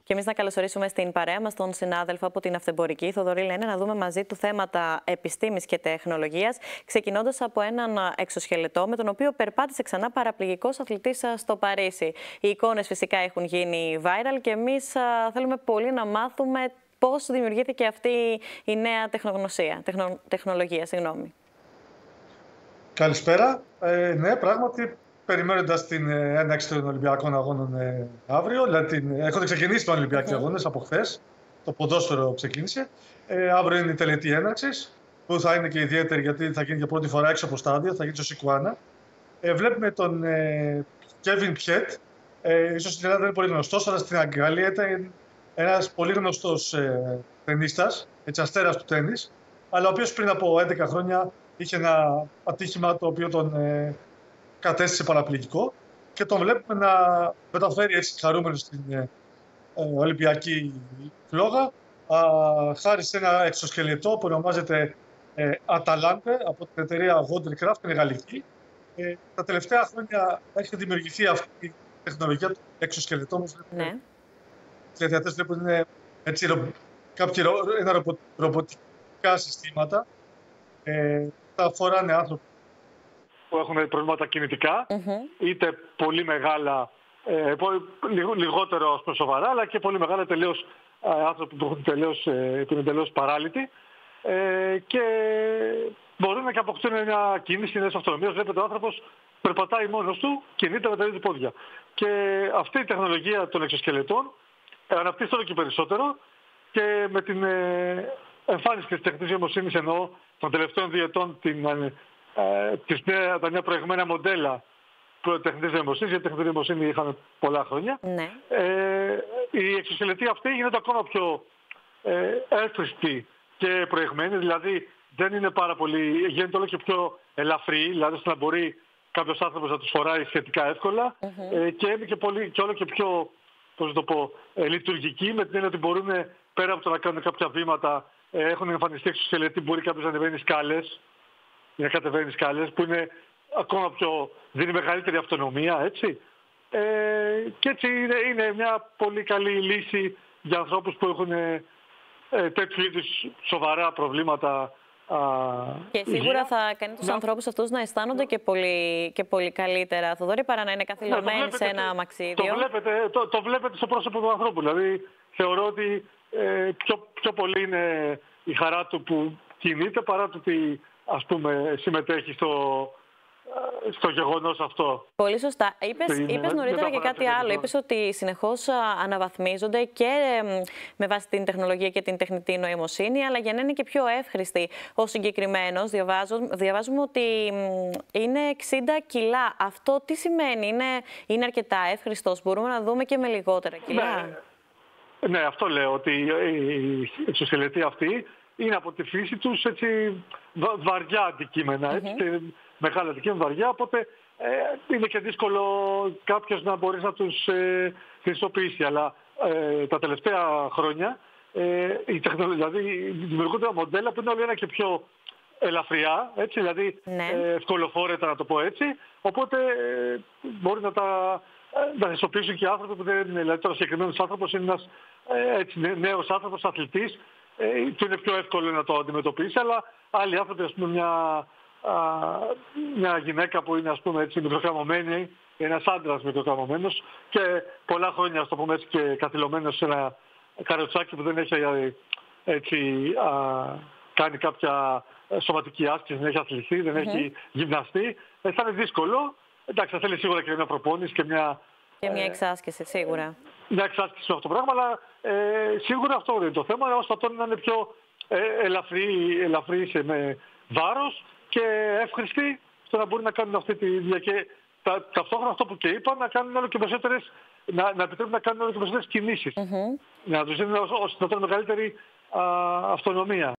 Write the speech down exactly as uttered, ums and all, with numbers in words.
Και εμείς να καλωσορίσουμε στην παρέα μας τον συνάδελφο από την Αυτεμπορική, Θοδωρή Λένε, να δούμε μαζί του θέματα επιστήμης και τεχνολογίας, ξεκινώντας από έναν εξωσκελετό με τον οποίο περπάτησε ξανά παραπληγικός αθλητής στο Παρίσι. Οι εικόνες φυσικά έχουν γίνει viral και εμείς θέλουμε πολύ να μάθουμε πώς δημιουργήθηκε αυτή η νέα τεχνογνωσία, τεχνο, τεχνολογία. Συγγνώμη. Καλησπέρα. Ε, ναι, πράγματι, περιμένοντας την έναρξη των Ολυμπιακών Αγώνων ε, αύριο, δηλαδή την, έχονται ξεκινήσει των Ολυμπιακών mm-hmm. Αγώνες από χθες, το ποδόσφαιρο ξεκίνησε. Ε, αύριο είναι η τελετή έναρξης, που θα είναι και ιδιαίτερη γιατί θα γίνει για πρώτη φορά έξω από στάδιο, θα γίνει στο Σικουάνα. Ε, βλέπουμε τον ε, Κέβιν Πιέτ, ε, ίσως στην Ελλάδα δεν είναι πολύ γνωστός, αλλά στην Αγγλία ήταν ένας πολύ γνωστός ε, τενίστας, έτσι, αστέρας του τένις, αλλά ο οποίος πριν από έντεκα χρόνια είχε ένα ατύχημα το οποίο τον ε, κατέστησε παραπληγικό και τον βλέπουμε να μεταφέρει έτσι χαρούμενο στην ε, ε, Ολυμπιακή φλόγα α, χάρη σε ένα εξωσκελετό που ονομάζεται ε, Atalante από την εταιρεία Wondercraft, την γαλλική. Ε, τα τελευταία χρόνια έχει δημιουργηθεί αυτή η τεχνολογία του εξωσκελετό όμως ναι. Οι θεατές βλέπουν είναι έτσι, ρο, κάποια ρο, ένα ρομπο, ρομποτικά συστήματα. Ε, τα φοράνε άνθρωποι που έχουν προβλήματα κινητικά, mm-hmm. είτε πολύ μεγάλα, ε, λιγότερο σοβαρά, αλλά και πολύ μεγάλα τελείως ε, άνθρωποι που, έχουν τελείως, ε, που είναι τελείως παράλυτοι ε, και μπορούν να αποκτήσουν μια κίνηση νέας αυτονομίας. Βλέπετε ο άνθρωπος περπατάει μόνος του, κινείται με τα ίδια πόδια. Και αυτή η τεχνολογία των εξωσκελετών αναπτύσσεται όλο και περισσότερο και με την ε, εμφάνιση της τεχνητής νοημοσύνης, εννοώ των τελευταίων δύο ετών την, ε, τις νέα, τα νέα προηγμένα μοντέλα τεχνητής νοημοσύνης, γιατί τεχνητή νοημοσύνη είχαμε πολλά χρόνια. Ναι. Ε, οι εξωσκελετοί αυτοί γίνονται ακόμα πιο ε, εύθριστοι και προηγμένοι, δηλαδή δεν είναι πάρα πολύ, γίνεται όλο και πιο ελαφρύ, δηλαδή ώστε να μπορεί κάποιος άνθρωπος να τους φοράει σχετικά εύκολα mm-hmm. ε, και είναι και, πολύ, και όλο και πιο, πώς το πω, ε, λειτουργικοί, με την έννοια ότι μπορούν πέρα από το να κάνουν κάποια βήματα. Έχουν εμφανιστεί εξωσκελετοί, μπορεί κάποιος να ανεβαίνει σκάλες ή να κατεβαίνει σκάλες, που είναι ακόμα πιο, δίνει μεγαλύτερη αυτονομία, έτσι. Ε, και έτσι είναι, είναι μια πολύ καλή λύση για ανθρώπους που έχουν ε, τέτοιου είδους σοβαρά προβλήματα. Α, και σίγουρα υγεία. Θα κάνει τους να... ανθρώπους αυτούς να αισθάνονται και πολύ, και πολύ καλύτερα, Θοδωρή, παρά να είναι καθυλωμένοι ναι, σε ένα αμαξίδιο. Το βλέπετε, το, το βλέπετε στο πρόσωπο του ανθρώπου. Δηλαδή, θεωρώ ότι ε, πιο, πιο πολύ είναι η χαρά του που κινείται παρά το ότι, ας πούμε, συμμετέχει στο, στο γεγονός αυτό. Πολύ σωστά. Είπες, είναι, είπες νωρίτερα και κάτι άλλο. Είπες ότι συνεχώς αναβαθμίζονται και με βάση την τεχνολογία και την τεχνητή νοημοσύνη, αλλά για να είναι και πιο εύχρηστη. Ο συγκεκριμένος, διαβάζουμε ότι είναι εξήντα κιλά. Αυτό τι σημαίνει? Είναι, είναι αρκετά εύχρηστος? Μπορούμε να δούμε και με λιγότερα κιλά? Ναι. Ναι, αυτό λέω, ότι οι εξωσκελετοί αυτοί είναι από τη φύση τους έτσι, βαριά αντικείμενα, έτσι, mm-hmm. μεγάλα αντικείμενα βαριά, οπότε ε, είναι και δύσκολο κάποιος να μπορεί να τους ε, χρησιμοποιήσει. Αλλά ε, τα τελευταία χρόνια ε, η τεχνολογία, δηλαδή δημιουργούνται μοντέλα που είναι όλο ένα και πιο ελαφριά, έτσι, δηλαδή ναι. ε, ευκολοφόρετα να το πω έτσι, οπότε ε, μπορεί να τα... να χρησιμοποιήσουν και άνθρωποι που δεν είναι, δηλαδή τώρα συγκεκριμένος άνθρωπος είναι ένας ε, έτσι, νέος άνθρωπος, αθλητής, ε, και είναι πιο εύκολο να το αντιμετωπίσει, αλλά άλλοι άνθρωποι, ας πούμε, μια, α, μια γυναίκα που είναι, ας πούμε, έτσι, μικροκαμωμένη, ένας άντρας μικροκαμωμένος και πολλά χρόνια, ας το πούμε έτσι, και καθυλωμένος σε ένα καροτσάκι που δεν έχει έτσι, α, κάνει κάποια σωματική άσκηση, δεν έχει αθληθεί, δεν mm-hmm. έχει γυμναστεί, ε, θα είναι δύσκολο. Εντάξει, θα θέλει σίγουρα και μια προπόνηση και μια... Και μια εξάσκηση, σίγουρα. Μια εξάσκηση με αυτό το πράγμα, αλλά ε, σίγουρα αυτό είναι το θέμα, ώστε αυτό να είναι πιο ε, ελαφρύ, ελαφρύ σε, με βάρος και εύχρηστη, ώστε να μπορεί να κάνουν αυτή τη δουλειά. Και τα, ταυτόχρονα αυτό που και είπα, να κάνουν όλο και περισσότερες, να, να επιτρέπουν να κάνουν όλο και περισσότερες κινήσεις. Mm-hmm. Να τους δίνουν όσο να μεγαλύτερη α, αυτονομία.